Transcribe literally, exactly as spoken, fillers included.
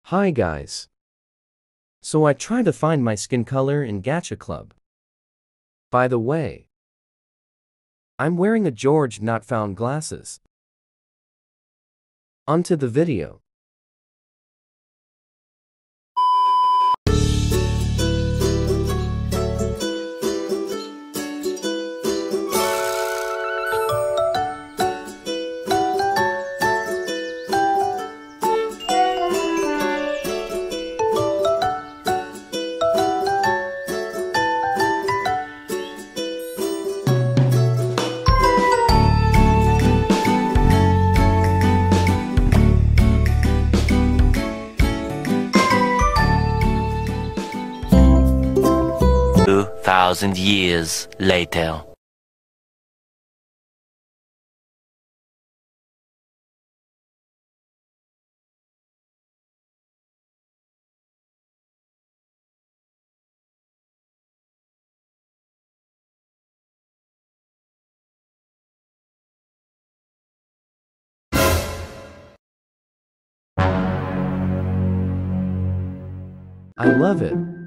Hi guys. So I tried to find my skin color in Gacha Club. By the way, I'm wearing a George not found glasses. Onto the video. Two thousand years later. I love it.